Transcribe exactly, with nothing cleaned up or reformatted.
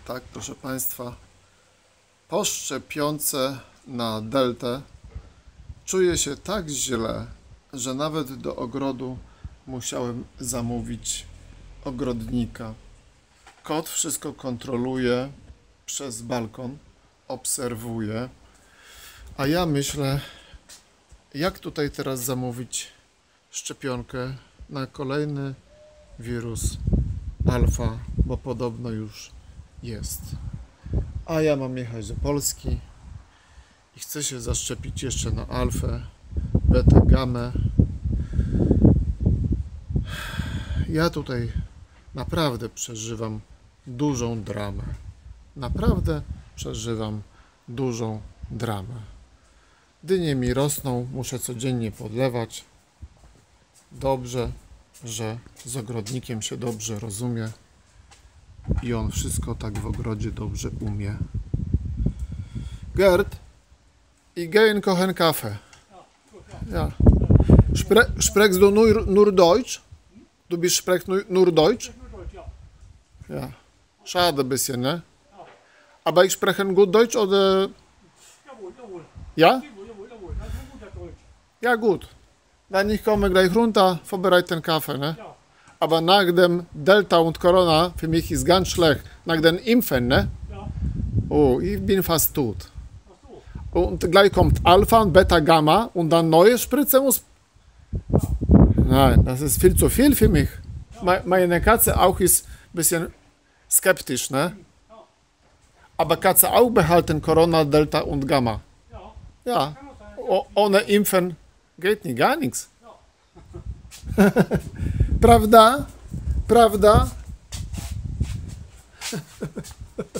Tak, proszę Państwa, po szczepionce na deltę czuję się tak źle, że nawet do ogrodu musiałem zamówić ogrodnika. Kot wszystko kontroluje przez balkon, obserwuje, a ja myślę, jak tutaj teraz zamówić szczepionkę na kolejny wirus alfa, bo podobno już jest. A ja mam jechać do Polski i chcę się zaszczepić jeszcze na alfę, betę, gamę. Ja tutaj naprawdę przeżywam dużą dramę. Naprawdę przeżywam dużą dramę. Dynie mi rosną, muszę codziennie podlewać. Dobrze, że z ogrodnikiem się dobrze rozumie i on wszystko tak w ogrodzie dobrze umie. Gerd, ich gehe kochen Kaffee. Ja. Spre sprichst du nur, nur Deutsch? Du bist sprichst nur, nur Deutsch? Ja. Schade ein bisschen, ne? Aber ich spreche gut Deutsch oder? Ja? Ja, gut. Dann ich komme gleich runter, vorbereite den Kaffee, ne? Aber nach dem Delta und Corona, für mich ist ganz schlecht, nach dem Impfen, ne? Oh, ich bin fast tot. Und gleich kommt Alpha und Beta, Gamma und dann neue Spritze muss... Nein, das ist viel zu viel für mich. Meine Katze auch ist ein bisschen skeptisch, ne? Aber Katze auch behalten Corona, Delta und Gamma. Ja, ohne Impfen geht nicht, gar nichts. Prawda? Prawda?